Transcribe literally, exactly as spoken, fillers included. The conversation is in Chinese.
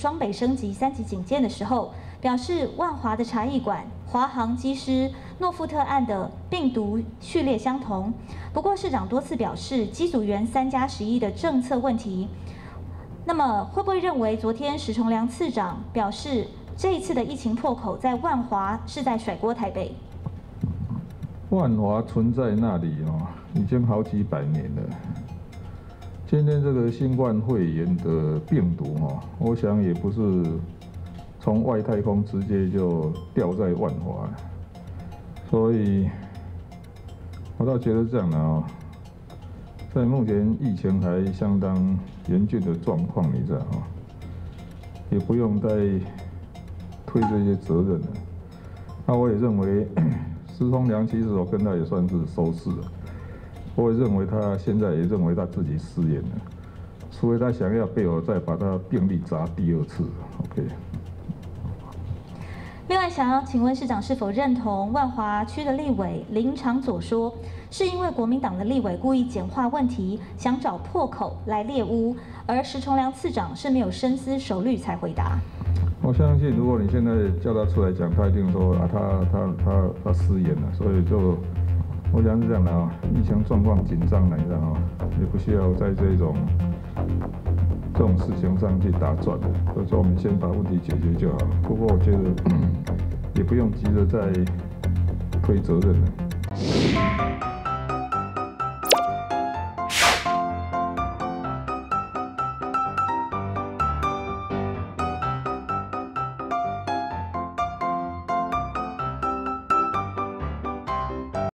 双北升级三级警戒的时候，表示万华的茶艺馆、华航机师、诺富特案的病毒序列相同。不过市长多次表示，机组员三加十一的政策问题。那么会不会认为昨天石崇良次长表示，这一次的疫情破口在万华是在甩锅台北？ 万华存在那里哦，已经好几百年了。今天这个新冠肺炎的病毒哦，我想也不是从外太空直接就掉在万华，所以我倒觉得这样的哦，在目前疫情还相当严峻的状况，你知道哦，也不用再推这些责任了。那我也认为施崇良其实我跟他也算是熟识了。我也认为他现在也认为他自己失言了，除非他想要被我再把他病历砸第二次 ，OK。 另外，想要请问市长是否认同万华区的立委林长佐说，是因为国民党的立委故意简化问题，想找破口来猎污，而石崇良次长是没有深思熟虑才回答。 我相信，如果你现在叫他出来讲，他一定说啊，他他他他失言了，所以就。我想是这样的啊，疫情状况紧张了，你知道吗？也不需要在这种这种事情上去打转的，所以说我们先把问题解决就好。不过我觉得也不用急着再推责任了。